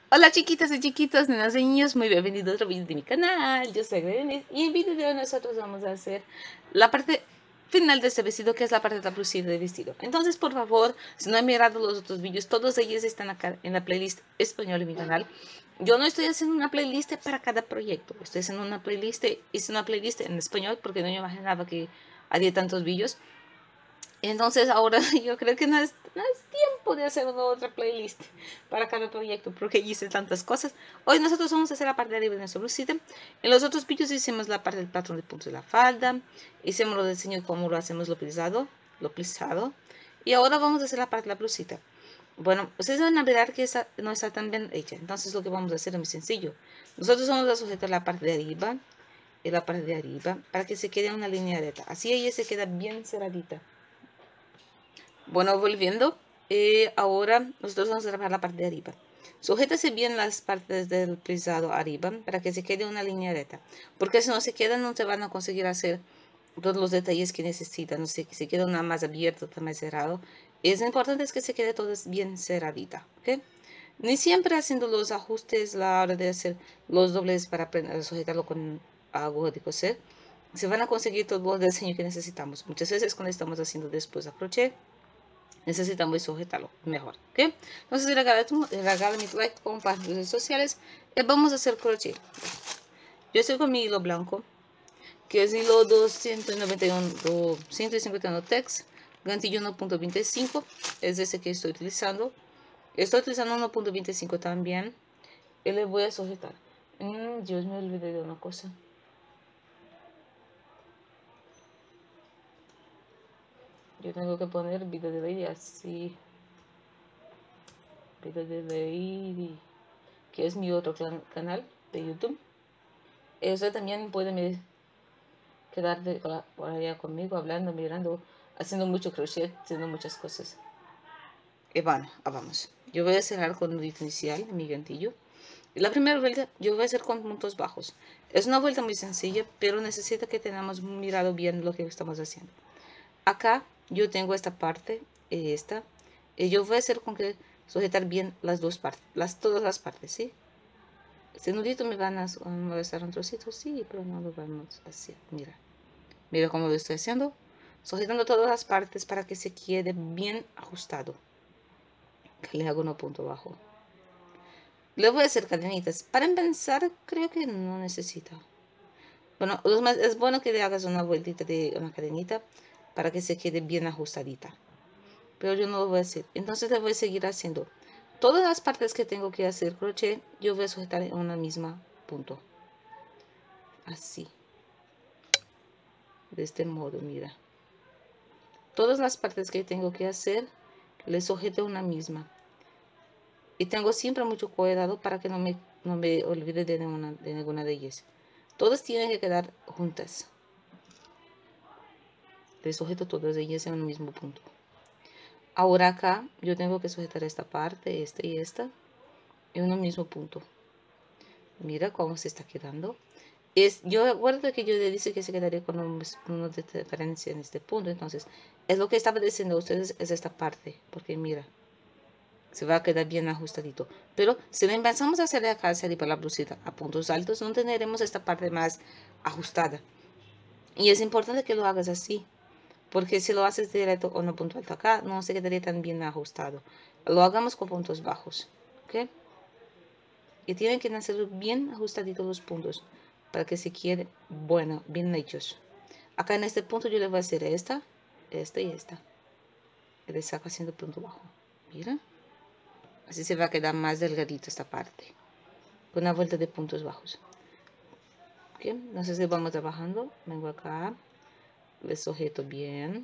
Hola chiquitas y chiquitos, nenas y niños, muy bienvenidos a otro vídeo de mi canal. Yo soy Grenis y en el vídeo de hoy nosotros vamos a hacer la parte final de este vestido, que es la parte de la blusita de vestido. Entonces, por favor, si no han mirado los otros vídeos, todos ellos están acá en la playlist español de mi canal. Yo no estoy haciendo una playlist para cada proyecto, estoy haciendo una playlist, hice una playlist en español porque no me imaginaba que haría tantos vídeos. Entonces ahora yo creo que no es tiempo de hacer una otra playlist para cada proyecto porque hice tantas cosas. Hoy nosotros vamos a hacer la parte de arriba de nuestra blusita. En los otros vídeos hicimos la parte del patrón de puntos de la falda. Hicimos lo del diseño como lo hacemos lo plisado. Y ahora vamos a hacer la parte de la blusita. Bueno, ustedes van a ver que esa no está tan bien hecha. Entonces lo que vamos a hacer es muy sencillo. Nosotros vamos a sujetar la parte de arriba y la parte de arriba para que se quede una línea recta. Así ella se queda bien cerradita. Bueno, volviendo, ahora nosotros vamos a trabajar la parte de arriba. Sujétese bien las partes del plisado arriba para que se quede una línea recta, porque si no se quedan no se van a conseguir hacer todos los detalles que necesitan. No sé, que se quede una más abierta, otra más cerrado. Es importante es que se quede todo bien cerradita, ¿ok? Ni siempre haciendo los ajustes a la hora de hacer los dobles para sujetarlo con aguja de coser, se van a conseguir todo el diseño que necesitamos. Muchas veces cuando estamos haciendo después a crochet, necesitamos sujetarlo mejor, ¿ok? Entonces regala mi like, comparte en redes sociales y vamos a hacer crochet. Yo estoy con mi hilo blanco, que es hilo 151 tex, gantillo 1.25, es ese que estoy utilizando. Estoy utilizando 1.25 también y le voy a sujetar. Dios, me olvidé de una cosa. Yo tengo que poner video de lady así. Video de lady, que es mi otro canal de YouTube. Usted también puede quedar por allá conmigo, hablando, mirando, haciendo mucho crochet, haciendo muchas cosas. Y bueno, vamos. Yo voy a cerrar con nudito inicial mi gantillo. Y la primera vuelta yo voy a hacer con puntos bajos. Es una vuelta muy sencilla, pero necesita que tengamos mirado bien lo que estamos haciendo. Acá yo tengo esta parte y esta. Y yo voy a hacer con que sujetar bien las dos partes, todas las partes, ¿sí? Este nudito me van a molestar un trocito, sí, pero no lo vamos a hacer. Mira cómo lo estoy haciendo. Sujetando todas las partes para que se quede bien ajustado. Que le hago un punto bajo. Le voy a hacer cadenitas. Para empezar, creo que no necesita. Bueno, es bueno que le hagas una vueltita de una cadenita para que se quede bien ajustadita. Pero yo no lo voy a hacer. Entonces le voy a seguir haciendo. Todas las partes que tengo que hacer crochet, yo voy a sujetar en una misma punto. Así. De este modo, mira. Todas las partes que tengo que hacer, le sujeto una misma. Y tengo siempre mucho cuidado para que no me olvide de ninguna de ellas. Todas tienen que quedar juntas. Le sujeto todas ellas en un mismo punto. Ahora acá yo tengo que sujetar esta parte, esta y esta, en un mismo punto. Mira cómo se está quedando. Yo recuerdo que yo le dije que se quedaría con una diferencia en este punto. Entonces, es lo que estaba diciendo a ustedes, es esta parte. Porque mira, se va a quedar bien ajustadito. Pero si lo empezamos a hacer de acá hacia arriba la blusita a puntos altos, no tendremos esta parte más ajustada. Y es importante que lo hagas así. Porque si lo haces directo o no punto alto acá, no se quedaría tan bien ajustado. Lo hagamos con puntos bajos. ¿Ok? Y tienen que hacer bien ajustaditos los puntos para que se quede bueno, bien hechos. Acá en este punto yo le voy a hacer esta y esta. Y le saco haciendo punto bajo. Mira. Así se va a quedar más delgadito esta parte. Con una vuelta de puntos bajos. ¿Ok? Entonces vamos trabajando. Vengo acá. Le sujeto bien.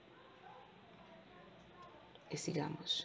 Y sigamos.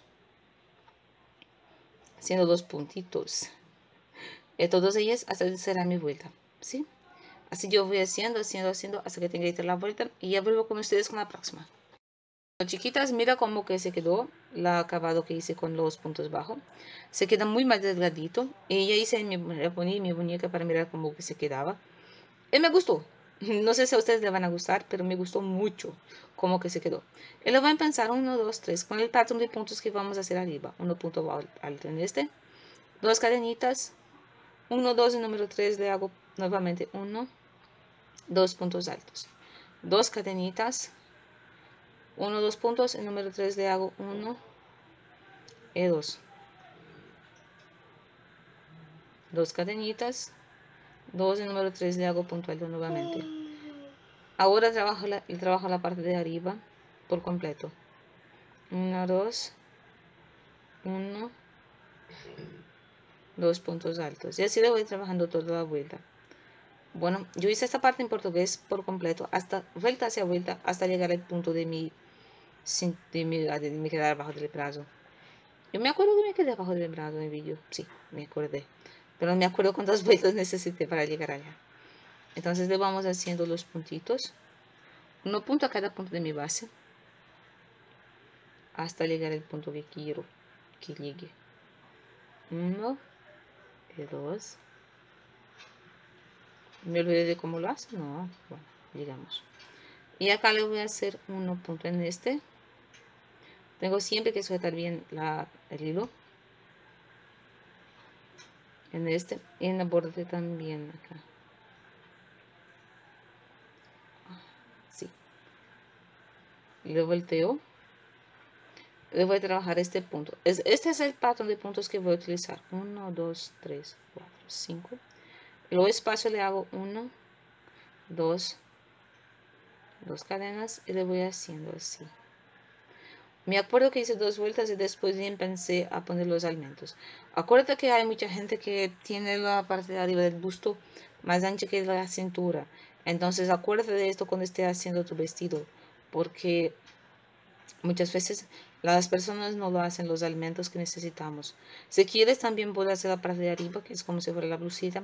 Haciendo dos puntitos. Todos ellos hasta será mi vuelta. ¿Sí? Así yo voy haciendo hasta que tenga la vuelta. Y ya vuelvo con ustedes con la próxima. Chiquitas, mira cómo que se quedó el acabado que hice con los puntos bajos. Se queda muy más delgadito. Y ya hice poní mi muñeca para mirar cómo que se quedaba. Y me gustó. No sé si a ustedes le van a gustar, pero me gustó mucho cómo que se quedó. Y lo voy a empezar 1, 2, 3 con el patrón de puntos que vamos a hacer arriba. 1 punto alto en este. 2 cadenitas, 1, 2 y número 3 le hago nuevamente 1, 2 puntos altos, 2 cadenitas, 1, 2 puntos, y número 3 le hago 1 y 2, 2 cadenitas, 2 y número 3 le hago punto alto nuevamente. Ahora trabajo la parte de arriba por completo. 1, 2, 1, 2 puntos altos. Y así le voy trabajando toda la vuelta. Bueno, yo hice esta parte en portugués por completo, hasta vuelta hacia vuelta, hasta llegar al punto de mi quedar abajo del brazo. Yo me acuerdo que me quedé abajo del brazo en el vídeo, sí, me acordé. Pero no me acuerdo cuántas vueltas necesité para llegar allá. Entonces le vamos haciendo los puntitos. 1 punto a cada punto de mi base. Hasta llegar al punto que quiero que llegue. 1 y 2. ¿Me olvidé de cómo lo hace? No, bueno, llegamos. Y acá le voy a hacer 1 punto en este. Tengo siempre que sujetar bien el hilo. En este y en el borde también acá. Sí. Le volteo. Le voy a trabajar este punto. Este es el patrón de puntos que voy a utilizar. 1, 2, 3, 4, 5. Luego espacio le hago 1, 2, 2 cadenas y le voy haciendo así. Me acuerdo que hice 2 vueltas y después ya empecé a poner los alimentos. Acuérdate que hay mucha gente que tiene la parte de arriba del busto más ancha que la cintura. Entonces acuérdate de esto cuando estés haciendo tu vestido. Porque muchas veces las personas no lo hacen los alimentos que necesitamos. Si quieres también puedes hacer la parte de arriba, que es como si fuera la blusita.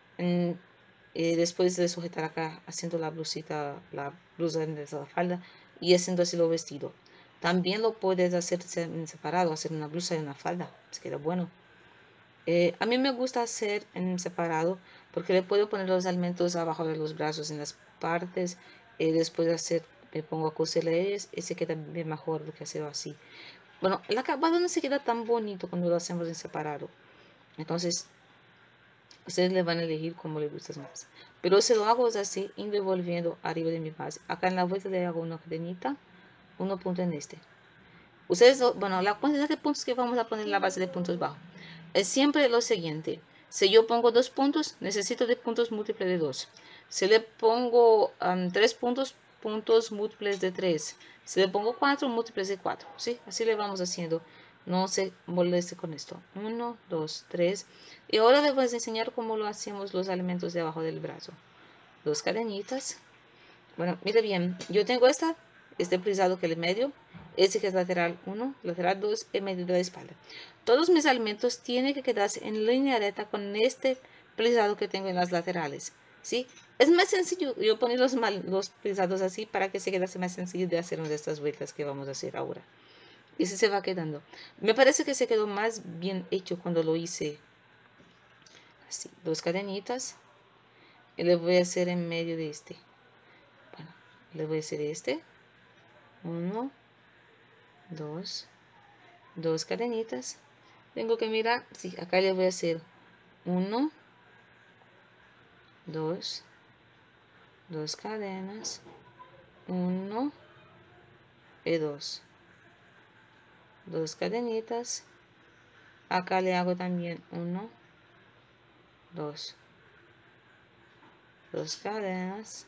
Después de sujetar acá, haciendo la blusita, la blusa de la falda y haciendo así lo vestido. También lo puedes hacer en separado, hacer una blusa y una falda, si queda bueno. A mí me gusta hacer en separado porque le puedo poner los alimentos abajo de los brazos en las partes. Después de hacer, me pongo a coserles y se queda bien mejor do que hacerlo así. Bueno, el acabado no se queda tan bonito cuando lo hacemos en separado. Entonces, ustedes le van a elegir como les gusta más. Pero si lo hago así, envolviendo arriba de mi base. Acá en la vuelta le hago una cadenita, 1 punto en este. Ustedes, bueno, la cantidad de puntos que vamos a poner en la base de puntos bajos es siempre lo siguiente. Si yo pongo 2 puntos, necesito de puntos múltiples de 2. Si le pongo 3 puntos, puntos múltiples de 3. Si le pongo 4, múltiples de 4. ¿Sí? Así le vamos haciendo. No se moleste con esto. 1, 2, 3. Y ahora les voy a enseñar cómo lo hacemos los elementos de abajo del brazo. 2 cadenitas. Bueno, mire bien. Yo tengo este plisado que es el medio. Este que es lateral 1, lateral 2, en medio de la espalda. Todos mis elementos tienen que quedarse en línea recta con este plisado que tengo en las laterales. ¿Sí? Es más sencillo yo poner los plisados así para que se quede más sencillo de hacer una de estas vueltas que vamos a hacer ahora. Y así se va quedando. Me parece que se quedó más bien hecho cuando lo hice así. 2 cadenitas. Y le voy a hacer en medio de este. Bueno, le voy a hacer este. 1, 2, 2 cadenitas. Tengo que mirar, sí, acá le voy a hacer 1, 2, 2 cadenas, 1 y 2, 2 cadenitas. Acá le hago también 1, 2, 2 cadenas.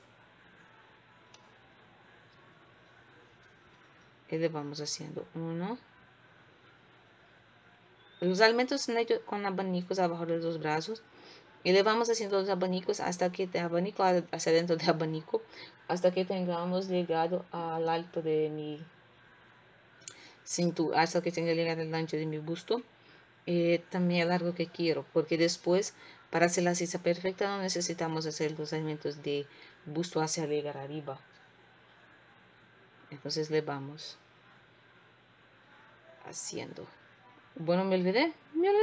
Y le vamos haciendo 1. Los elementos son hechos con abanicos abajo de los brazos. Y le vamos haciendo los abanicos hasta que de abanico hacia dentro de abanico, hasta que tengamos llegado al alto de mi cintura, hasta que tenga llegado al ancho de mi busto. También el largo que quiero, porque después para hacer la sisa perfecta no necesitamos hacer los elementos de busto hacia llegar arriba. Entonces le vamos haciendo. Bueno, me olvidé.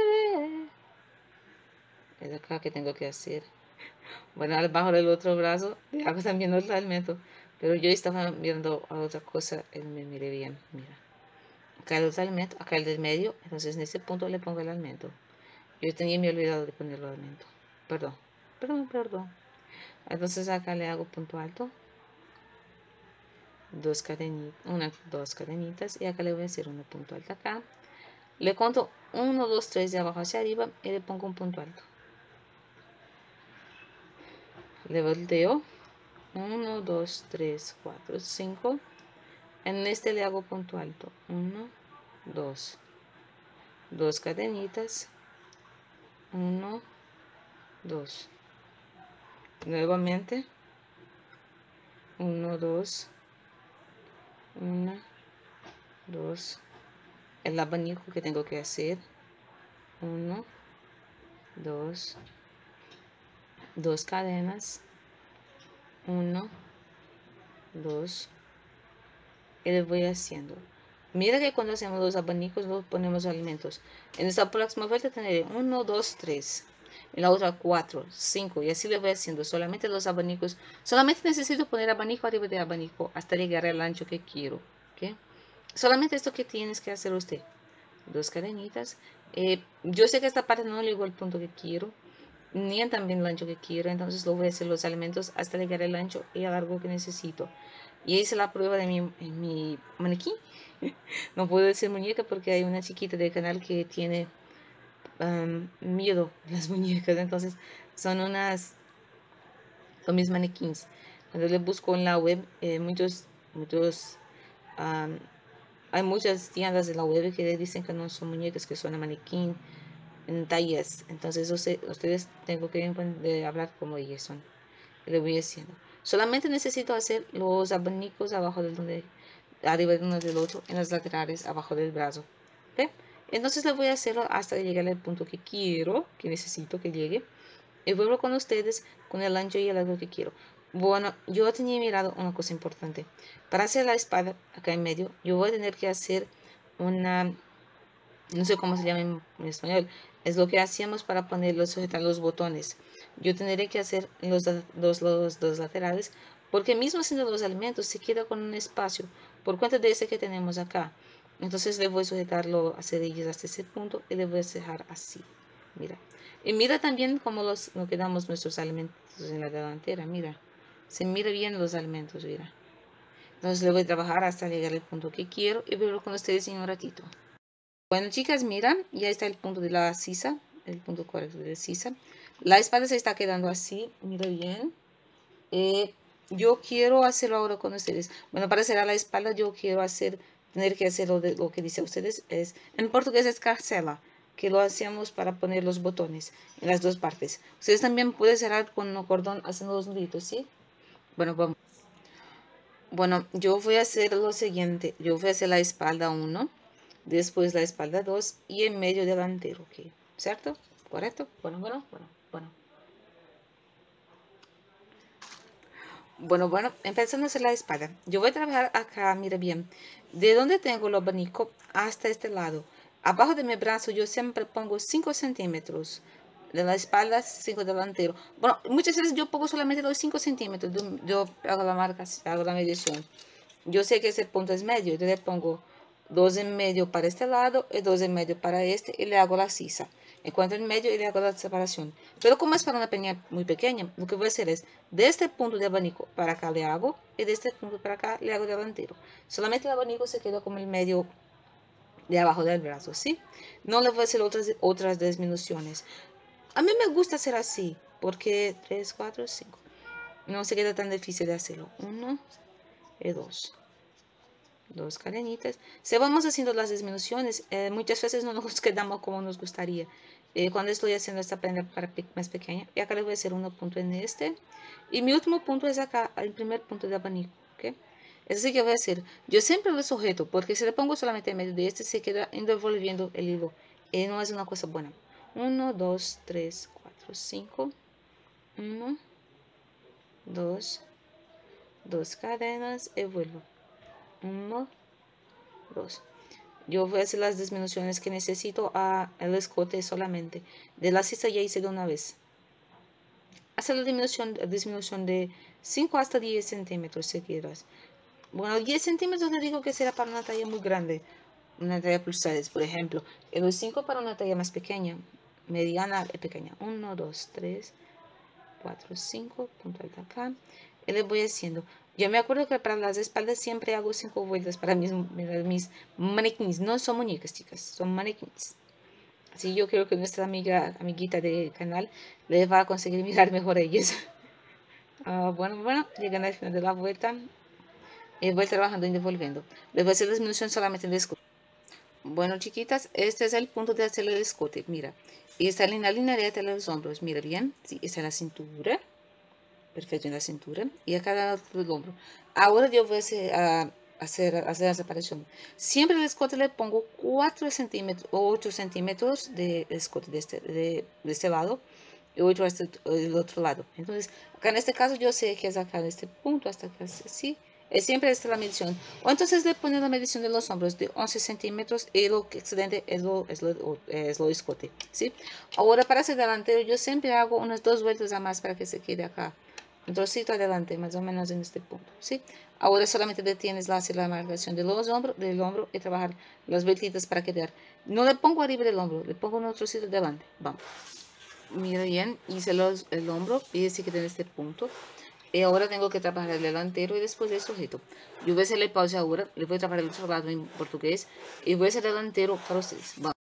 Es acá que tengo que hacer. Bueno, abajo del otro brazo le hago también otro elemento, pero yo estaba mirando a otra cosa y no me miré bien. Mira, acá el otro elemento, acá el del medio, entonces en este punto le pongo el elemento. Yo tenía me olvidado de ponerlo aumento. Perdón. Entonces acá le hago punto alto. Dos cadenitas. Y acá le voy a hacer un punto alto acá. Le cuento 1, 2, 3 de abajo hacia arriba y le pongo un punto alto. Le volteo. 1, 2, 3, 4, 5. En este le hago punto alto. 1, 2. Dos cadenitas. 1, 2. Nuevamente. 1, 2. 1, 2. El abanico que tengo que hacer. 1, 2. Dos cadenas. 1, 2. Y le voy haciendo. Mira que cuando hacemos los abanicos los ponemos alimentos. En esta próxima vuelta tendré 1, 2, 3. En la otra 4, 5. Y así le voy haciendo. Solamente los abanicos. Solamente necesito poner abanico arriba de abanico hasta llegar al ancho que quiero. ¿Okay? Solamente esto que tienes que hacer usted. Dos cadenitas. Yo sé que esta parte no le llegó al punto que quiero. Ni también el ancho que quiero. Entonces lo voy a hacer los alimentos hasta llegar al ancho y al largo que necesito. Y hice la prueba de mi maniquí. No puedo decir muñeca porque hay una chiquita del canal que tiene miedo a las muñecas. Entonces son mis maniquíes. Cuando le busco en la web, hay muchas tiendas de la web que dicen que no son muñecas, que son maniquí en tallas. Entonces ustedes tengo que hablar como ellos son. Le voy haciendo. Solamente necesito hacer los abanicos abajo arriba de uno del otro, en las laterales, abajo del brazo. ¿Okay? Entonces le voy a hacerlo hasta llegar al punto que quiero, que necesito que llegue. Y vuelvo con ustedes con el ancho y el largo que quiero. Bueno, yo tenía mirado una cosa importante. Para hacer la espada acá en medio, yo voy a tener que hacer una, no sé cómo se llama en español, es lo que hacíamos para sujetar los botones. Yo tendré que hacer los dos laterales, porque mismo haciendo los alimentos se queda con un espacio por cuenta de ese que tenemos acá. Entonces le voy a sujetarlo a cerillas hasta ese punto y le voy a dejar así. Mira. Y mira también cómo lo quedamos nuestros alimentos en la delantera. Mira. Se mira bien los alimentos, mira. Entonces le voy a trabajar hasta llegar al punto que quiero y verlo con ustedes en un ratito. Bueno, chicas, miran, ya está el punto de la sisa, el punto correcto de la sisa. La espada se está quedando así, mira bien. Yo quiero hacerlo ahora con ustedes. Bueno, para cerrar la espalda yo quiero tener que hacer lo que dice a ustedes. En portugués es carcela, que lo hacemos para poner los botones en las dos partes. Ustedes también pueden cerrar con un cordón haciendo los nuditos, ¿sí? Bueno, vamos. Bueno, yo voy a hacer lo siguiente. Yo voy a hacer la espalda 1, después la espalda 2 y en medio delantero, ¿ok? ¿Cierto? ¿Correcto? Bueno. Bueno, empezando a hacer la espada. Yo voy a trabajar acá, mira bien, de donde tengo el abanico hasta este lado. Abajo de mi brazo yo siempre pongo 5 centímetros. De la espalda, 5 delantero. Bueno, muchas veces yo pongo solamente los 5 centímetros. Yo hago la marca, hago la medición. Yo sé que ese punto es medio. Yo le pongo 2 en medio para este lado y 2 en medio para este y le hago la sisa. Encuentro en medio y le hago la separación. Pero como es para una peña muy pequeña, lo que voy a hacer es de este punto de abanico para acá le hago y de este punto para acá le hago delantero. Solamente el abanico se queda como el medio de abajo del brazo, ¿sí? No le voy a hacer otras disminuciones. A mí me gusta hacer así porque 3, 4, 5. No se queda tan difícil de hacerlo. 1 y 2. Dos cadenitas. Si vamos haciendo las disminuciones, muchas veces no nos quedamos como nos gustaría. Cuando estoy haciendo esta prenda más pequeña, y acá le voy a hacer un punto en este. Y mi último punto es acá, el primer punto de abanico. ¿Okay? Es así que voy a hacer. Yo siempre lo sujeto, porque si le pongo solamente en medio de este, se queda envolviendo el hilo. Y no es una cosa buena. 1, 2, 3, 4, 5. 1, 2, 2 cadenas y vuelvo. 1, 2. Yo voy a hacer las disminuciones que necesito al escote solamente. De la sisa ya hice de una vez. Hacer la disminución de 5 hasta 10 centímetros si quieres. Bueno, 10 centímetros le digo que será para una talla muy grande. Una talla plus size, por ejemplo. Y los 5 para una talla más pequeña. mediana y pequeña. 1, 2, 3, 4, 5, punto alto acá. Y le voy haciendo. Yo me acuerdo que para las espaldas siempre hago 5 vueltas para mis manequins. No son muñecas, chicas, son manequins. Así yo creo que nuestra amiguita del canal le va a conseguir mirar mejor a ellos. Bueno, llegan al final de la vuelta. Y voy trabajando y devolviendo. Les voy a hacer disminución solamente en el escote. Bueno, chiquitas, este es el punto de hacer el escote. Mira, y está en la línea recta de los hombros. Mira bien, sí, está en la cintura. Perfecto, en la cintura. Y acá lado del hombro. Ahora yo voy a hacer la separación. Siempre el escote le pongo 4 centímetros o 8 centímetros de escote de este lado y 8 del otro lado. Entonces, acá en este caso yo sé que es acá de este punto hasta acá, así. Siempre está la medición. O entonces le ponen la medición de los hombros de 11 centímetros y lo que excedente es lo escote, ¿sí? Ahora para hacer delantero yo siempre hago unas 2 vueltas a más para que se quede acá. Un trocito adelante, más o menos en este punto, ¿sí? Ahora solamente detienes la marcación del hombro y trabajar las vueltitas para quedar. No le pongo arriba del hombro, le pongo un trocito adelante. Vamos. Mira bien, hice el hombro y se queda en este punto. Y ahora tengo que trabajar el delantero y después el sujeto. Yo voy a hacerle pausa ahora, le voy a trabajar el otro lado en portugués y voy a hacer delantero para ustedes. Vamos.